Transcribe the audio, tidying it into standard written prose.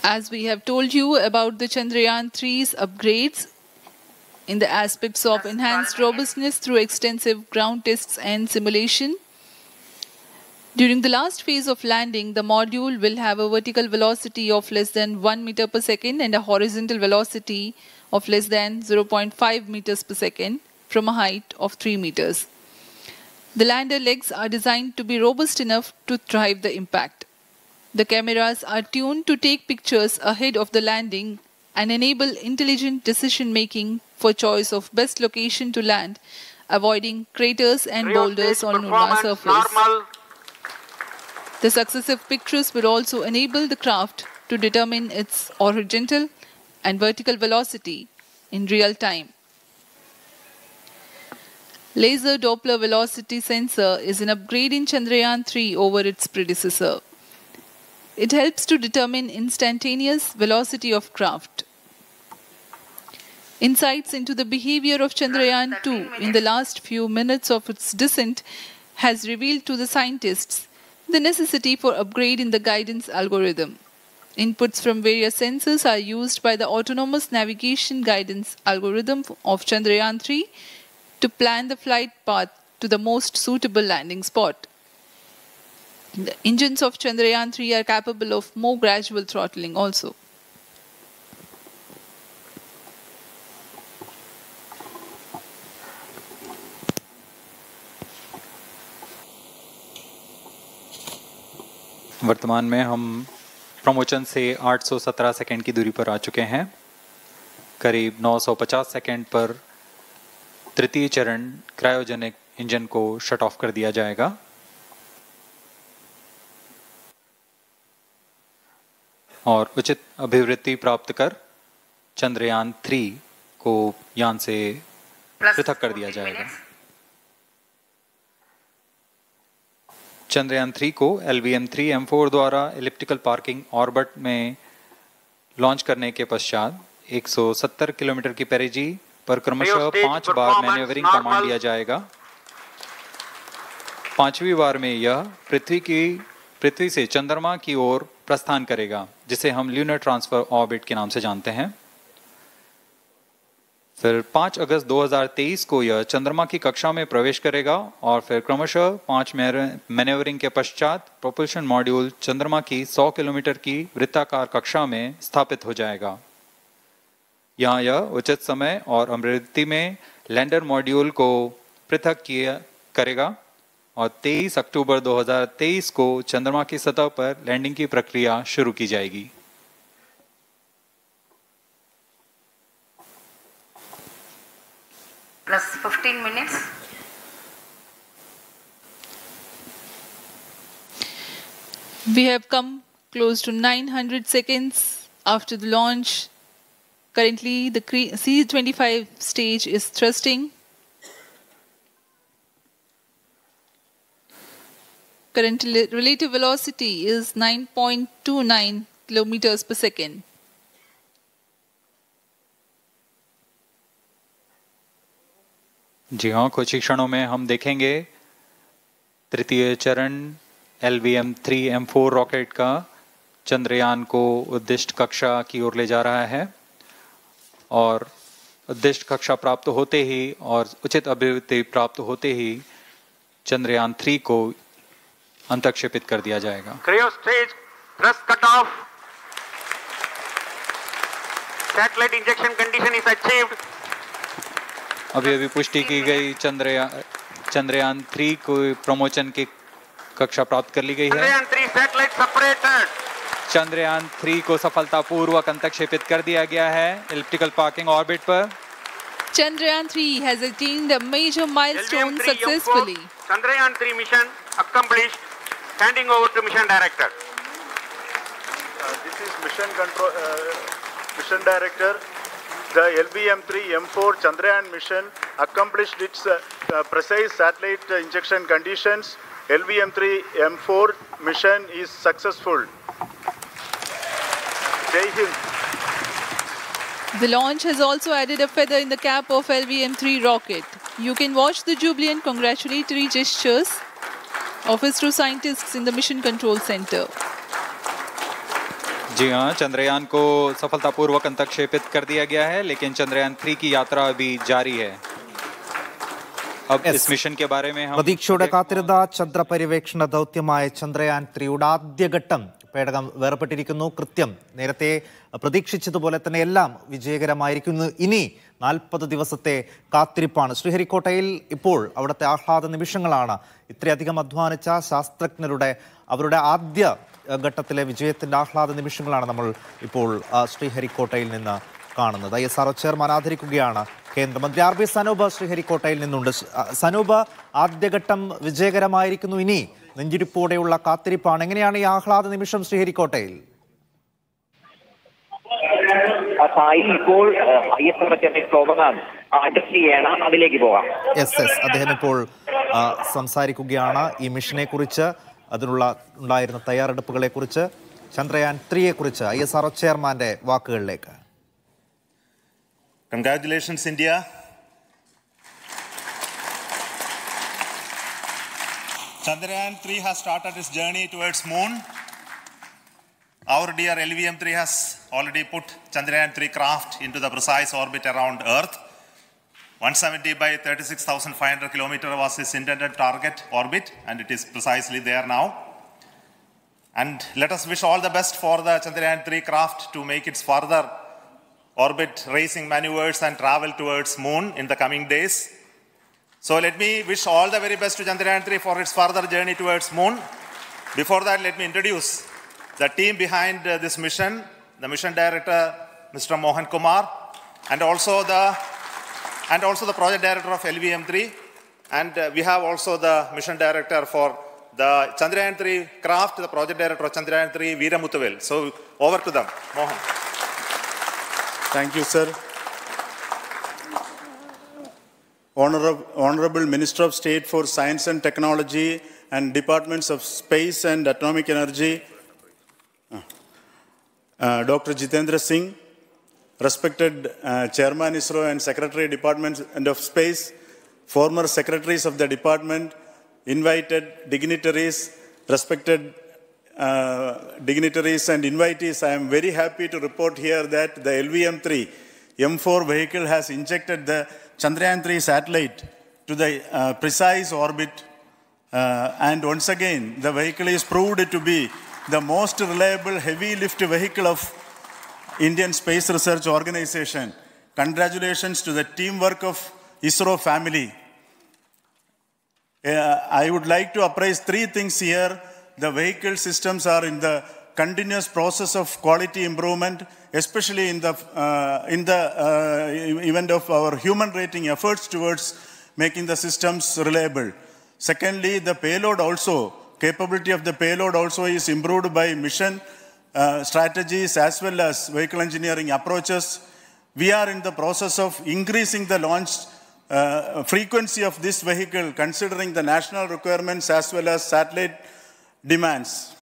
As we have told you about the Chandrayaan-3's upgrades in the aspects of enhanced robustness through extensive ground tests and simulation, during the last phase of landing, the module will have a vertical velocity of less than 1 meter per second and a horizontal velocity of less than 0.5 meters per second from a height of 3 meters. The lander legs are designed to be robust enough to thrive the impact. The cameras are tuned to take pictures ahead of the landing and enable intelligent decision-making for choice of best location to land, avoiding craters and boulders on lunar surface. The successive pictures will also enable the craft to determine its horizontal and vertical velocity in real time. Laser Doppler velocity sensor is an upgrade in Chandrayaan-3 over its predecessor. It helps to determine instantaneous velocity of craft. Insights into the behavior of Chandrayaan-2 in the last few minutes of its descent has revealed to the scientists the necessity for upgrade in the guidance algorithm. Inputs from various sensors are used by the autonomous navigation guidance algorithm of Chandrayaan-3 to plan the flight path to the most suitable landing spot. The engines of Chandrayaan-3 are capable of more gradual throttling also. वर्तमान में हम promotion से 817 second की दूरी पर आ चुके हैं। करीब 950 सेकंड पर तृतीय चरण क्रायोजेनिक इंजन को शट ऑफ कर दिया जाएगा और उचित अभिवृत्ति प्राप्त कर चंद्रयान-3 को यान से पृथक कर दिया जाएगा। चंद्रयान-3 को LVM-3M4 द्वारा एलिप्टिकल पार्किंग ऑर्बिट में लॉन्च करने के पश्चात 170 किलोमीटर की पेरिजी पर क्रमशः 5 बार मैन्यूवरिंग कमांड दिया जाएगा। 5वीं बार में यह पृथ्वी से चंद्रमा की ओर प्रस्थान करेगा, जिसे हम ल्यूनर ट्रांसफर ऑर्बिट के नाम से जानते हैं। फिर 5 अगस्त 2023 को यह चंद्रमा की कक्षा में प्रवेश करेगा और फिर क्रमशः 5 मैन्यूवरिंग के पश्चात प्रोपल्शन मॉड्यूल चंद्रमा की 100 किलोमीटर की वृत्ताकार कक्षा में स्थापित हो जाएगा। यहाँ यह उचित समय और अभिवृत्ति में लैंडर मॉड्यूल को पृथक करेगा और 23 अक्टूबर 2023 को चंद्रमा की सतह पर लैंडिंग की प्रक्रिया शुरू की जाएगी। Plus 15 minutes. We have come close to 900 seconds after the launch. Currently, the C-25 stage is thrusting. Current relative velocity is 9.29 kilometers per second. जी हाँ, कुछ ही क्षणों में हम देखेंगे तृतीय चरण LVM-3M4 रॉकेट का चंद्रयान को उद्दिष्ट कक्षा की ओर ले जा रहा है और उद्दिष्ट कक्षा प्राप्त होते ही और उचित अभिवृत्ति प्राप्त होते ही चंद्रयान-3 को अंतक्षेपित कर दिया जाएगा। Cryo stage thrust cutoff. Satellite injection condition is achieved. अभी पुष्टि की गई चंद्रयान-3 को प्रमोशन की कक्षा प्राप्त कर ली गई है। Chandrayaan-3 satellite separated. चंद्रयान-3 को सफलतापूर्वक अंतक्षेपित कर दिया गया है एलिप्टिकल पार्किंग ऑर्बिट पर। Chandrayaan-3 has attained a major milestone successfully. Chandrayaan-3 mission accomplished. Handing over to mission director. This is mission director. The LVM-3M4 Chandrayaan mission accomplished its precise satellite injection conditions. LVM-3M4 mission is successful. Jai Hind. The launch has also added a feather in the cap of LVM-3 rocket. You can watch the jubilant congratulatory gestures of ISRO scientists in the Mission Control Center. जी हाँ, चंद्रयान को सफलतापूर्वक अंतक्षेपित कर दिया गया है, लेकिन चंद्रयान 3 की यात्रा अभी जारी है. अब इस मिशन के बारे में हम പ്രതീക്ഷയുടെ കാത്തിരുന്ന ചന്ദ്രപര്യവേക്ഷണ ദൗത്യമായ ചന്ദ്രയാൻ 3യുടെ ആദ്യഘട്ടം പേടകം വേർപെട്ടിരിക്കുന്നു. കൃത്യം നേരത്തെ പ്രതീക്ഷിച്ചതുപോലെ തന്നെ എല്ലാം വിജയകരമായിരിക്കുന്നു. ഇനി 40 ദിവസത്തെ കാത്തിരിപ്പാണ്. ശ്രീഹരിക്കോട്ടയിൽ ഇപ്പോൾ അവിടുത്തെ ആഹ്ലാദ നിമിഷങ്ങളാണ്. ഇത്രയധികം അധ്വാനിച്ച ശാസ്ത്രജ്ഞരുടെ അവരുടെ ആദ്യ ഘട്ടത്തിലെ വിജയത്തിന്റെ ആഹ്ലാദ നിമിഷങ്ങളാണ് നമ്മൾ ഇപ്പോൾ ശ്രീഹരിക്കോട്ടയിൽ നിന്ന് കാണുന്നത്. ISRO ചെയർമാൻ ആദരിക്കുകയാണ് കേന്ദ്രമന്ത്രി RB സനൂപ് ശ്രീഹരിക്കോട്ടയിൽ നിന്നുണ്ട്. സനൂപ്, ആദ്യഘട്ടം വിജയകരമായിരിക്കുന്നു. ഇനി നെഞ്ചിരിപ്പോടെയുള്ള കാത്തിരിപ്പാണ്. എങ്ങനെയാണ് ഈ ആഹ്ലാദ നിമിഷം ശ്രീഹരിക്കോട്ടയിൽ? ഇപ്പോൾ അതിലേക്ക് പോകാം. അദ്ദേഹം ഇപ്പോൾ സംസാരിക്കുകയാണ് ഈ മിഷനെ കുറിച്ച്, ഉണ്ടായിരുന്ന തയ്യാറെടുപ്പുകളെ കുറിച്ച്, ചന്ദ്രയാൻ 3യെ കുറിച്ച്. ISRO ചെയർമാന്റെ വാക്കുകളിലേക്ക്. Congratulations, India. Chandrayaan 3 has started its journey towards moon. Our dear LVM-3 has already put Chandrayaan 3 craft into the precise orbit around Earth. 170 by 36,500 kilometers was its intended target orbit, and it is precisely there now. And let us wish all the best for the Chandrayaan 3 craft to make its further orbit racing maneuvers and travel towards moon in the coming days. So let me wish all the very best to Chandrayaan 3 for its further journey towards moon. Before that, let me introduce the team behind this mission, the mission director, Mr. Mohan Kumar, and also the project director of LVM-3, and we have also the mission director for the Chandrayaan 3 craft, the project director of Chandrayaan 3, Veera Muthuvel. So over to them, Mohan. Thank you, sir. Honorable Minister of State for Science and Technology and Departments of Space and Atomic Energy, Dr. Jitendra Singh, respected Chairman ISRO and Secretary Department of Space, former secretaries of the department, invited dignitaries, respected dignitaries and invitees, I am very happy to report here that the LVM-3 M4 vehicle has injected the Chandrayaan 3 satellite to the precise orbit, and once again the vehicle is proved to be the most reliable heavy lift vehicle of Indian Space Research Organization. Congratulations to the teamwork of ISRO family. I would like to appraise 3 things here. The vehicle systems are in the continuous process of quality improvement, especially in the event of our human rating efforts towards making the systems reliable. Secondly, the payload also, capability of the payload also is improved by mission strategies as well as vehicle engineering approaches. We are in the process of increasing the launch frequency of this vehicle, considering the national requirements as well as satellite demands.